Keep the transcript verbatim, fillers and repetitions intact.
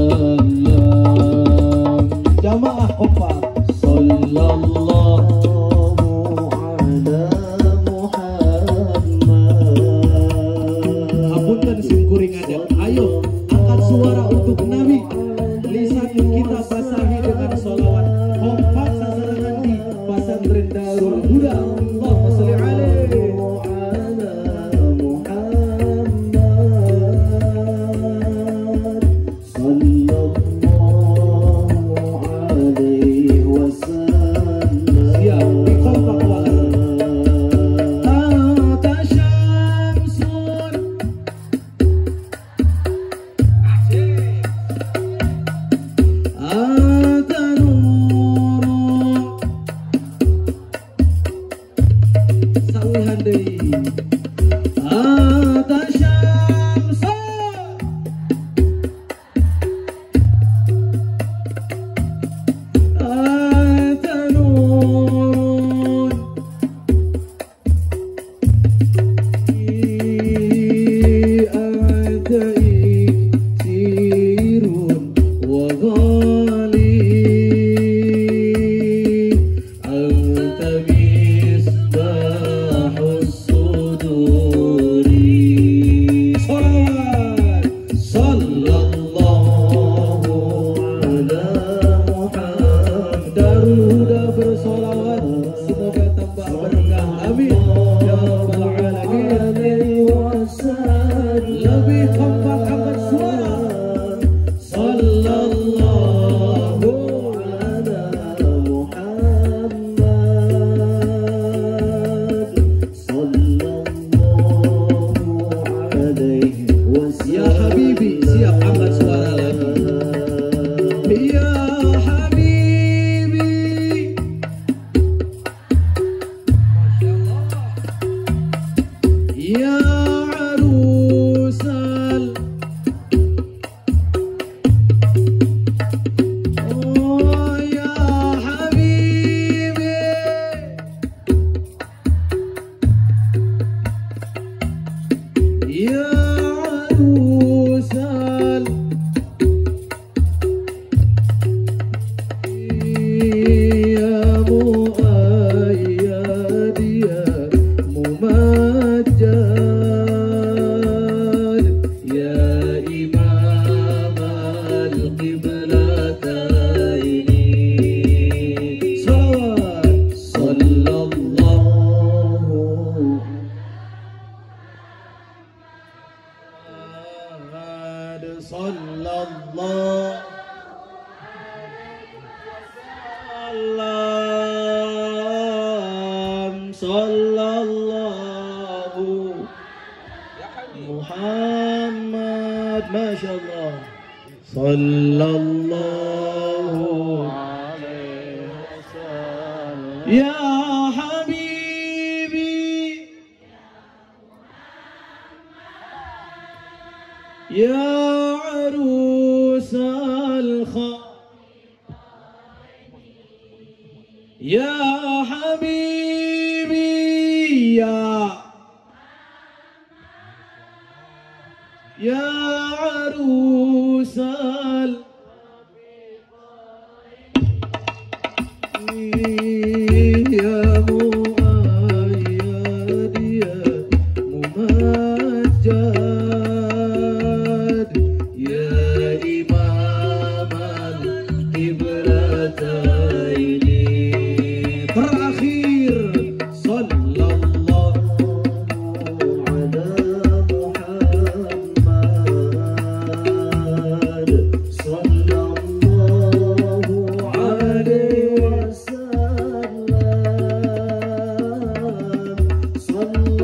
Jamaah opa sallallahu ala Muhammad. Apunten singkuring aja. Ayo angkat suara untuk Nabi. Lisan kita basahi dengan sholawat. Kompak sasaran di pesantren Darul Huda. Allahumma sholli alaihi ala Muhammad sallallahu alaihi wasallam. Siap di kompak banget. Anta syamsun anta nurun sawihan deui. Anta syamsun anta nurun anta iksirun wa ghali anta misbahus suduri. Sholawat sallallahu ala Muhammad. Daruda bersolawat semoga tambah berkah. Amin ya rabbal alamin. Lebih kompak angkat suara. Sallallahu ala Muhammad sallallahu alaihi wasallam. Ya Habibi, siap angkat suara lagi. Ya Habibi, ya arusal, oh ya Habibi, ya arusal, ya muayyad ya mumajjad ya imam al-qiblataini. Salawat sallallahu sallallahu sallam sallallahu Muhammad. Masya Allah. Sallallahu alaihi wasallam. Ya Habibi, ya arusal khair, ya Habibi, ya ya arusal ya muayyad ya mumajjad ya imam al-qiblataini. Terakhir sallallahu ala Muhammad sallallahu alaihi wasallam sallallahu